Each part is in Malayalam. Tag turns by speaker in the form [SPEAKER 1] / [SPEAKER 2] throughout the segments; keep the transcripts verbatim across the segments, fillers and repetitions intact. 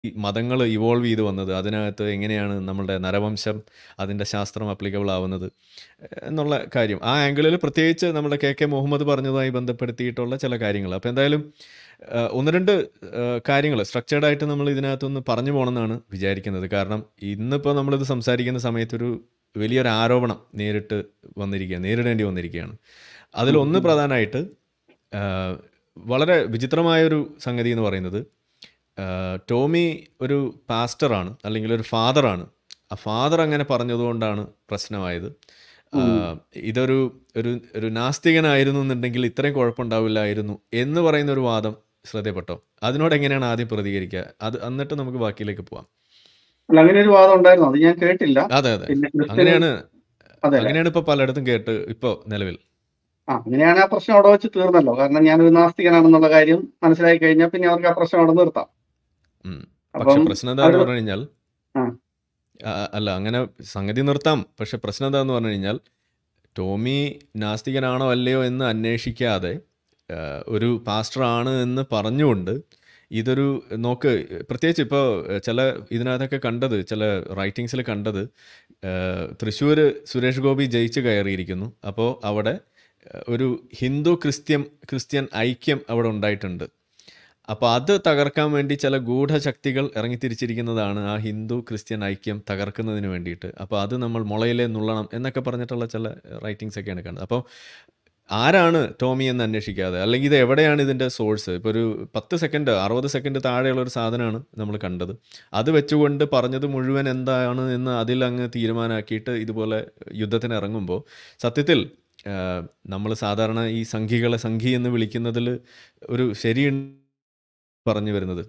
[SPEAKER 1] ഈ മതങ്ങൾ ഇവോൾവ് ചെയ്ത് വന്നത്, അതിനകത്ത് എങ്ങനെയാണ് നമ്മളുടെ നരവംശം അതിൻ്റെ ശാസ്ത്രം അപ്ലിക്കബിൾ ആവുന്നത് എന്നുള്ള കാര്യം, ആ ആംഗിളിൽ പ്രത്യേകിച്ച് നമ്മുടെ കെ കെ മുഹമ്മദ് പറഞ്ഞതുമായി ബന്ധപ്പെടുത്തിയിട്ടുള്ള ചില കാര്യങ്ങൾ. അപ്പോൾ എന്തായാലും ആ, ഒന്ന് രണ്ട് കാര്യങ്ങൾ സ്ട്രക്ചേർഡായിട്ട് നമ്മൾ ഇതിനകത്തൊന്ന് പറഞ്ഞു പോകണമെന്നാണ് വിചാരിക്കുന്നത്. കാരണം ഇന്നിപ്പോൾ നമ്മളിത് സംസാരിക്കുന്ന സമയത്തൊരു വലിയൊരു ആരോപണം നേരിട്ട് വന്നിരിക്കുക നേരിടേണ്ടി വന്നിരിക്കുകയാണ്. അതിലൊന്ന് പ്രധാനമായിട്ട് ആ, വളരെ വിചിത്രമായൊരു സംഗതി എന്ന് പറയുന്നത്, ആ, ടോമി ഒരു പാസ്റ്ററാണ് അല്ലെങ്കിൽ ഒരു ഫാദറാണ്. ആ ഫാദർ അങ്ങനെ പറഞ്ഞതുകൊണ്ടാണ് പ്രശ്നമായത്. ആ, ഇതൊരു ഒരു ഒരു നാസ്തികനായിരുന്നു എന്നുണ്ടെങ്കിൽ ഇത്രയും കുഴപ്പമുണ്ടാവില്ലായിരുന്നു എന്ന് പറയുന്ന ഒരു വാദം ശ്രദ്ധയപ്പെട്ടോ? അതിനോട് എങ്ങനെയാണ് ആദ്യം പ്രതികരിക്കുക? അത് എന്നിട്ട് നമുക്ക് ബാക്കിയിലേക്ക് പോവാം.
[SPEAKER 2] അല്ല, അങ്ങനെ ഒരു വാദം ഉണ്ടായിരുന്നു, അത് ഞാൻ കേട്ടില്ല.
[SPEAKER 1] അതെ അതെ
[SPEAKER 2] പിന്നെ ക്രിസ്ത്യൻ
[SPEAKER 1] അങ്ങനെയാണ്
[SPEAKER 2] അതെ അല്ലേ?
[SPEAKER 1] അങ്ങനെയാണ് ഇപ്പോൾ പലയിടത്തും കേട്ട് ഇപ്പോൾ നിലവിൽ.
[SPEAKER 2] ആ, അങ്ങനെയാണ് ആ പ്രശ്നം അവിടെ വെച്ച് തീർന്നല്ലോ. കാരണം ഞാനൊരു നാസ്തികനാണെന്നുള്ള കാര്യം മനസ്സിലാക്കി കഴിഞ്ഞാൽ പിന്നെ അവർക്ക് ആ പ്രശ്നം അവിടെ നിർത്താം.
[SPEAKER 1] ഉം. പക്ഷെ
[SPEAKER 2] അപ്പം
[SPEAKER 1] പ്രശ്നം എന്താന്ന്
[SPEAKER 2] അവർ
[SPEAKER 1] പറഞ്ഞു കഴിഞ്ഞാൽ,
[SPEAKER 2] ആ
[SPEAKER 1] ആ, അല്ല അങ്ങനെ സംഗതി നിർത്താം. പക്ഷെ പ്രശ്നം എന്താന്ന് പറഞ്ഞു കഴിഞ്ഞാൽ, ടോമി നാസ്തികനാണോ അല്ലയോ എന്ന് അന്വേഷിക്കാതെ ആ, ഒരു പാസ്റ്ററാണ് എന്ന് പറഞ്ഞുകൊണ്ട് ഇതൊരു നോക്ക്, പ്രത്യേകിച്ച് ഇപ്പോൾ ചില ഇതിനകത്തൊക്കെ കണ്ടത്, ചില റൈറ്റിങ്സിൽ കണ്ടത്, തൃശ്ശൂർ സുരേഷ് ഗോപി ജയിച്ച് കയറിയിരിക്കുന്നു. അപ്പോൾ അവിടെ ആ, ഒരു ഹിന്ദു ക്രിസ്ത്യൻ ക്രിസ്ത്യൻ ഐക്യം അവിടെ ഉണ്ടായിട്ടുണ്ട്. അപ്പോൾ അത് തകർക്കാൻ വേണ്ടി ചില ഗൂഢശക്തികൾ ഇറങ്ങിത്തിരിച്ചിരിക്കുന്നതാണ് ആ ഹിന്ദു ക്രിസ്ത്യൻ ഐക്യം തകർക്കുന്നതിന് വേണ്ടിയിട്ട്. അപ്പോൾ അത് നമ്മൾ മുളയിലെ നുള്ളണം എന്നൊക്കെ പറഞ്ഞിട്ടുള്ള ചില റൈറ്റിങ്സ് ഒക്കെയാണ് കണ്ടത്. അപ്പോൾ ആരാണ് ടോമി എന്ന് അന്വേഷിക്കാതെ, അല്ലെങ്കിൽ ഇത് എവിടെയാണ് ഇതിൻ്റെ സോഴ്സ്, ഇപ്പോൾ ഒരു പത്ത് സെക്കൻഡ് അറുപത് സെക്കൻഡ് താഴെയുള്ള ഒരു സാധനമാണ് നമ്മൾ കണ്ടത്. അത് വെച്ചുകൊണ്ട് പറഞ്ഞത് മുഴുവൻ എന്താണ് എന്ന് അതിൽ അങ്ങ് തീരുമാനമാക്കിയിട്ട് ഇതുപോലെ യുദ്ധത്തിന് ഇറങ്ങുമ്പോൾ സത്യത്തിൽ നമ്മൾ സാധാരണ ഈ സംഘികളെ സംഘി എന്ന് വിളിക്കുന്നതിൽ ഒരു ശരി പറഞ്ഞു വരുന്നത്.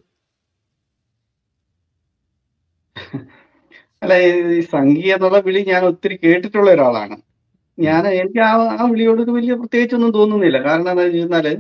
[SPEAKER 2] അല്ല, ഈ സംഘീയ എന്നുള്ള വിളി ഞാൻ ഒത്തിരി കേട്ടിട്ടുള്ള ഒരാളാണ്. ഞാൻ എനിക്ക് ആ ആ വിളിയോട് ഒരു വലിയ പ്രത്യേകിച്ചൊന്നും തോന്നുന്നില്ല. കാരണം എന്താ വെച്ച് കഴിഞ്ഞാല്,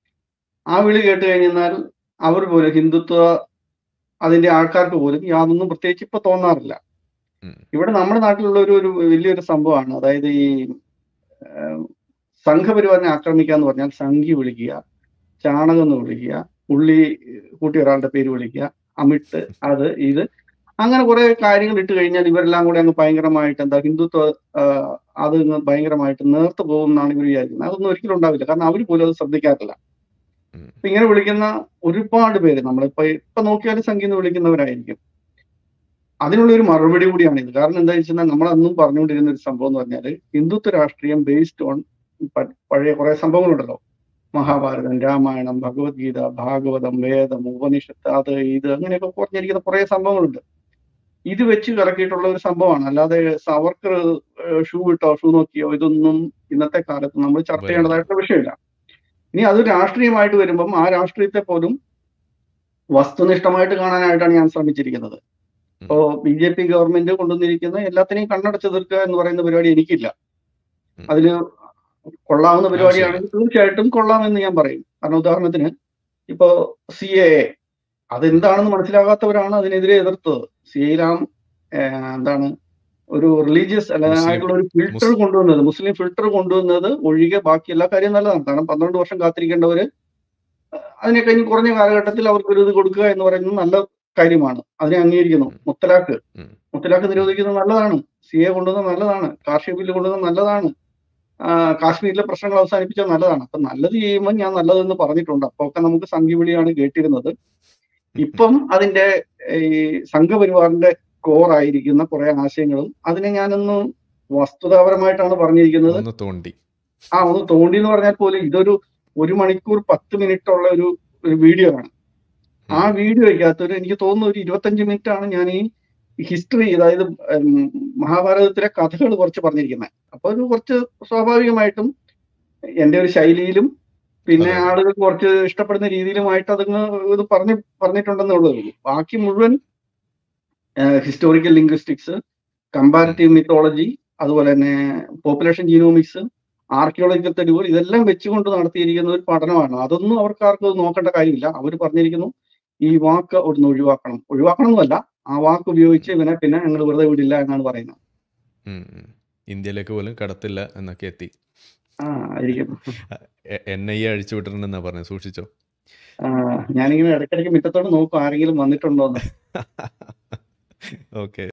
[SPEAKER 2] ആ വിളി കേട്ട് കഴിഞ്ഞാൽ അവർ പോലും ഹിന്ദുത്വ അതിന്റെ ആൾക്കാർക്ക് പോലും യാതൊന്നും പ്രത്യേകിച്ച് ഇപ്പൊ തോന്നാറില്ല.
[SPEAKER 1] ഉം.
[SPEAKER 2] ഇവിടെ നമ്മുടെ നാട്ടിലുള്ള ഒരു ഒരു വലിയൊരു സംഭവമാണ്. അതായത് ഈ ഏഹ്, സംഘപരിവാറിനെ ആക്രമിക്കുക എന്ന് പറഞ്ഞാൽ സംഘി വിളിക്കുക, ചാണകം എന്ന് വിളിക്കുക, ഉള്ളി കൂട്ടി ഒരാളുടെ പേര് വിളിക്കുക, അമിട്ട്, അത് ഇത് അങ്ങനെ കുറെ കാര്യങ്ങൾ ഇട്ട് കഴിഞ്ഞാൽ ഇവരെല്ലാം കൂടെ അങ്ങ് ഭയങ്കരമായിട്ട് എന്താ ഹിന്ദുത്വ ആഹ്, അത് അങ്ങ് ഭയങ്കരമായിട്ട് നേർത്ത് പോകും എന്നാണ് ഇവർ വിചാരിക്കുന്നത്. അതൊന്നും ഒരിക്കലും ഉണ്ടാവില്ല. കാരണം അവർ പോലും അത് ശ്രദ്ധിക്കാറില്ല.
[SPEAKER 1] ഉം.
[SPEAKER 2] അപ്പൊ ഇങ്ങനെ വിളിക്കുന്ന ഒരുപാട് പേര് നമ്മളിപ്പോ ഇപ്പൊ നോക്കിയാലും സംഘി എന്ന് വിളിക്കുന്നവരായിരിക്കും. അതിനുള്ള ഒരു മറുപടി കൂടിയാണ് ഇത്. കാരണം എന്താ വെച്ചാൽ നമ്മൾ അന്നും പറഞ്ഞുകൊണ്ടിരുന്ന ഒരു സംഭവം എന്ന് പറഞ്ഞാൽ ഹിന്ദുത്വ രാഷ്ട്രീയം ബേസ്ഡ് ഓൺ പഴയ കുറെ സംഭവങ്ങളുണ്ടല്ലോ. മഹാഭാരതം, രാമായണം, ഭഗവത്ഗീത, ഭാഗവതം, വേദം, ഉപനിഷത്ത്, അത് ഇത് അങ്ങനെയൊക്കെ കുറഞ്ഞിരിക്കുന്ന കുറെ സംഭവങ്ങളുണ്ട്. ഇത് വെച്ച് കറക്കിയിട്ടുള്ള ഒരു സംഭവമാണ്. അല്ലാതെ സവർക്കർ ഷൂ ഇട്ടോ ഷൂ നോക്കിയോ ഇതൊന്നും ഇന്നത്തെ കാലത്ത് നമ്മൾ ചർച്ച
[SPEAKER 1] വരുന്നില്ല.
[SPEAKER 2] ചെയ്യേണ്ടതായിട്ടുള്ള വിഷയമില്ല. ഇനി അത് രാഷ്ട്രീയമായിട്ട് വരുമ്പം ആ രാഷ്ട്രീയത്തെ പോലും വസ്തുനിഷ്ഠമായിട്ട് കാണാനായിട്ടാണ് ഞാൻ ശ്രമിച്ചിരിക്കുന്നത്. ഇപ്പോ ബി ജെ പി ഗവൺമെന്റ് കൊണ്ടുവന്നിരിക്കുന്ന എല്ലാത്തിനെയും കണ്ണടച്ച് തീർക്കുക എന്ന് പറയുന്ന പരിപാടി എനിക്കില്ല.
[SPEAKER 1] ഉം.
[SPEAKER 2] അതിന് കൊള്ളാവുന്ന
[SPEAKER 1] ആവശ്യമില്ല.
[SPEAKER 2] പരിപാടിയാണെങ്കിൽ തീർച്ചയായിട്ടും കൊള്ളാമെന്ന് ഞാൻ പറയും. കാരണം ഉദാഹരണത്തിന് ഇപ്പോ സി എ എ അതെന്താണെന്ന് മനസ്സിലാകാത്തവരാണ് അതിനെതിരെ എതിർത്തത്. സി എയിലാം എന്താണ് ഒരു റിലീജിയസ്
[SPEAKER 1] മുസ്ലിം
[SPEAKER 2] ആയിട്ടുള്ള ഒരു ഫിൽട്ടർ
[SPEAKER 1] മുസ്
[SPEAKER 2] കൊണ്ടുവന്നത്, മുസ്ലിം ഫിൽട്ടർ കൊണ്ടുവന്നത് ഒഴികെ ബാക്കി എല്ലാ കാര്യവും നല്ലതാണ്. കാരണം പന്ത്രണ്ട് വർഷം കാത്തിരിക്കേണ്ടവര് അതിനെ കഴിഞ്ഞ് കുറഞ്ഞ കാലഘട്ടത്തിൽ അവർക്ക് ഒരു ഇത് കൊടുക്കുക എന്ന് പറയുന്നത് നല്ല കാര്യമാണ്. അതിനെ അംഗീകരിക്കുന്നു. മുത്തലാഖ്
[SPEAKER 1] ഉം.
[SPEAKER 2] മുത്തലാഖ്
[SPEAKER 1] ഉം.
[SPEAKER 2] നിരോധിക്കുന്നത് നല്ലതാണ്. സി എ കൊണ്ടുവന്നത് നല്ലതാണ്. കാർഷിക ബില്ല് കൊണ്ടുവന്നത് നല്ലതാണ്. ആ, കാശ്മീരിലെ പ്രശ്നങ്ങൾ അവസാനിപ്പിച്ചത് നല്ലതാണ്. അപ്പൊ നല്ലത് ചെയ്യുമ്പോൾ ഞാൻ നല്ലതെന്ന് പറഞ്ഞിട്ടുണ്ട്. അപ്പൊ ഒക്കെ നമുക്ക് സംഘിവിളിയാണ് കേട്ടിരുന്നത്. ഇപ്പം അതിന്റെ ഈ സംഘപരിവാറിന്റെ കോർ ആയിരിക്കുന്ന കുറെ ആശയങ്ങളും അതിനെ ഞാനൊന്ന് വസ്തുതാപരമായിട്ടാണ് പറഞ്ഞിരിക്കുന്നത്.
[SPEAKER 1] ഒന്ന് തോണ്ടി.
[SPEAKER 2] ആ ഒന്ന് തോണ്ടി എന്ന് പറഞ്ഞാൽ പോലും ഇതൊരു ഒരു മണിക്കൂർ പത്ത് മിനിറ്റ് ഉള്ള ഒരു ഒരു വീഡിയോ ആണ്. ആ
[SPEAKER 1] ഉം.
[SPEAKER 2] വീഡിയോയ്ക്കകത്ത് ഒരു എനിക്ക് തോന്നുന്നു ഒരു ഇരുപത്തഞ്ച് മിനിറ്റ് ആണ് ഞാൻ ഈ ഹിസ്റ്ററി, അതായത് ഉം, മഹാഭാരതത്തിലെ കഥകൾ കുറച്ച് പറഞ്ഞിരിക്കുന്നത്. അപ്പൊ ഒരു കുറച്ച് സ്വാഭാവികമായിട്ടും എന്റെ ഒരു ശൈലിയിലും പിന്നെ
[SPEAKER 1] അതെ അതെ
[SPEAKER 2] ആളുകൾക്ക് കുറച്ച് ഇഷ്ടപ്പെടുന്ന രീതിയിലുമായിട്ട് അതങ്ങ് ഇത് പറഞ്ഞു പറഞ്ഞിട്ടുണ്ടെന്നുള്ളതേ ഉള്ളൂ. ബാക്കി മുഴുവൻ ഹിസ്റ്റോറിക്കൽ ലിംഗ്വിസ്റ്റിക്സ്,
[SPEAKER 1] ഉം.
[SPEAKER 2] കമ്പാരിറ്റീവ് മിത്തോളജി, അതുപോലെ തന്നെ പോപ്പുലേഷൻ ജീനോമിക്സ്, ആർക്കിയോളജിക്കൽ തെളിവുകൾ ഇതെല്ലാം വെച്ചുകൊണ്ട് നടത്തിയിരിക്കുന്ന ഒരു പഠനമാണ്. അതൊന്നും അവർക്ക് ആർക്കും നോക്കേണ്ട കാര്യമില്ല. അവർ പറഞ്ഞിരിക്കുന്നു ഈ വാക്ക് ഒന്ന് ഒഴിവാക്കണം. ഒഴിവാക്കണം എന്നല്ല, ആ വാക്ക് ഉപയോഗിച്ച് ഇവനെ പിന്നെ ഞങ്ങൾ വെറുതെ വിടില്ല എന്നാണ് പറയുന്നത്.
[SPEAKER 1] ഉം. ഉം. ഇന്ത്യയിലേക്ക് പോലും കടത്തില്ല എന്നൊക്കെ എത്തി.
[SPEAKER 2] ആ ആയിരിക്കും.
[SPEAKER 1] എൻ ഐ എ അഴിച്ചു വിട്ടിട്ടുണ്ടെന്നാ പറഞ്ഞത്, സൂക്ഷിച്ചോ.
[SPEAKER 2] ആ, ഞാനിങ്ങനെ ഇടയ്ക്കിടയ്ക്ക് മുറ്റത്തോട്ട് നോക്കും ആരെങ്കിലും വന്നിട്ടുണ്ടോ എന്ന്.
[SPEAKER 1] ഓക്കെ.